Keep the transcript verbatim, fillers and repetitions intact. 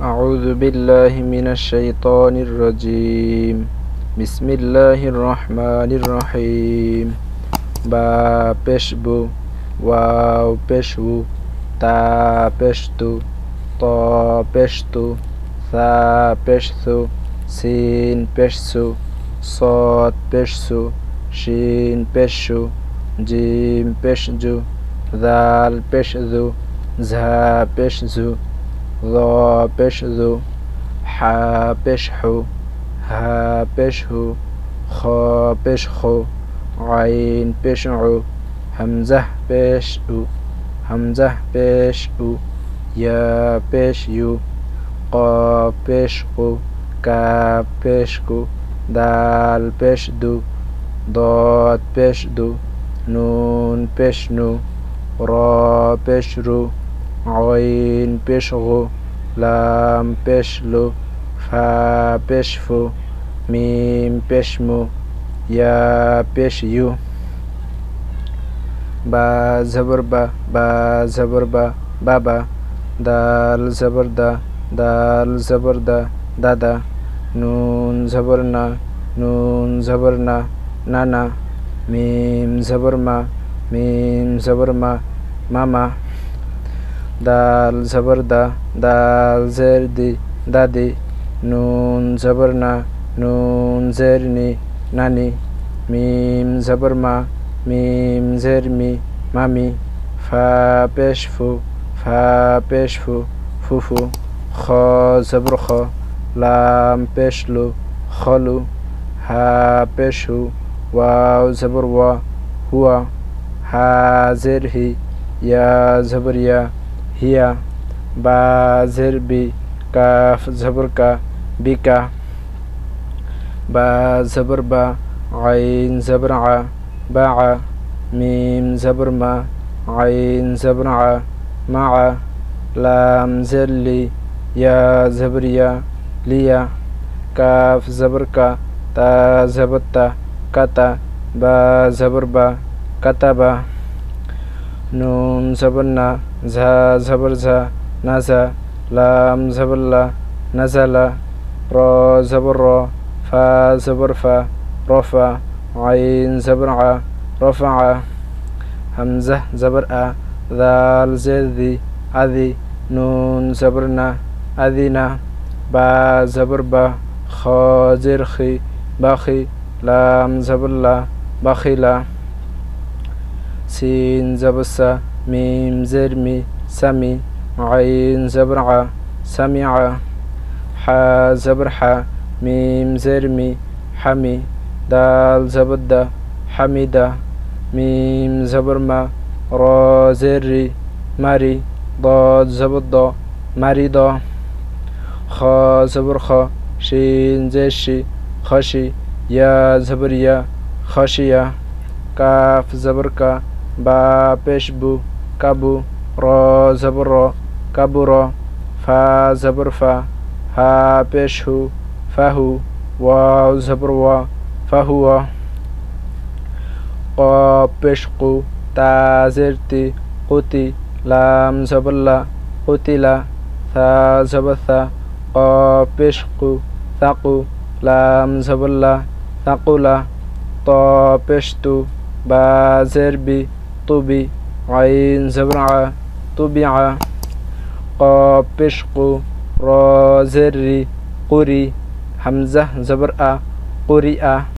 أعوذ بالله من الشيطان الرجيم بسم الله الرحمن الرحيم বা পেশ বু ওয়াও পেশ উ তা পেশ তু ত পেশ তু সা পেশ সু সিন পেশ সু صاد পেশ সু শিন পেশ সু জিম পেশ জু দাল পেশ জু ঝা পেশ জু ظ পেশ জু হা পেশ হু হা পেশ হু খ পেশ খু আইন পেশ উ হামজাহ পেশ উ হামজাহ পেশ উ ইয়া পেশ ইউ قاف পেশ কু কাফ পেশ কু দাল পেশ দু ضاد পেশ দু নুন পেশ নু র পেশ রু আইন পেশ গু লাম পেশ লু ফা পেশ ফু মিম পেশ মু ইয়া পেশ ইউ বা জবর বা বা জবর বা বাবা দাল জবর দা দাল জবর দা দাদা নুন জবর না নুন জবর না নানা মিম জবর মা মিম জবর মা মামা দাল জবর দা দাল জের দি দাদি নুন জবর না নুন জের নি নানি মিম জবর মা মিম জের মি মামি ফা পেশ ফু ফা পেশ ফু ফুফু খ জবর খ লাম পেশ লু খলু হা পেশ হু ওয়াও জবর ওয়া হুয়া হা জের হি ইয়া জবর ইয়া হিয়া বা জের বি কাফ জবর কা বিকা বা জবর বা আইন জবর আ বা আ মিম জবর মা আইন জবর আ মা আ লাম জের লি ইয়া জবর ইয়া লিয়া কাফ জবর কা তা জবর তা কাতা বা জবর বা কাতাবা নুন জবর না ঝা জবর ঝা নাজা লাম জবর লা নাজালা র জবর র ফা জবর ফা রফা আইন জবর আ রফা হামজা জবর আ দাল জের দি আদি নুন জবর না আদিনা বা জবর বা খ জের খি বাখি লাম জবর লা বাখিলা সিন জবর সা মিম জের মি সামি আইন জবর আ সামিআ হা জবর হা মিম জের মি হামি দাল জবর দা হামিদা মিম জবর মা র জের রি মারি ضاد জবর দ মারি দ খ জবর খ শিন জের শি খসি ইয়া জবর ইয়া খসিয়া কাফ জবর কা বা পেশ বু কাবু র জবর র কাবুর ফা জবর ফা হা পেশ হু ফাহু ওয়াও জবর ওয়া ফাহুয়া قاف পেশ কু তা জের তি কুতি লাম জবর লা কুতিলা সা জবর সা قاف পেশ কু তাকু লাম জবর লা তাকুলা ত পেশ তু বা জের বি তুবি আইন জবর আ তুবিআ قاف পেশ কু র জের রি কুরি হামজা জবর আ কুরিআ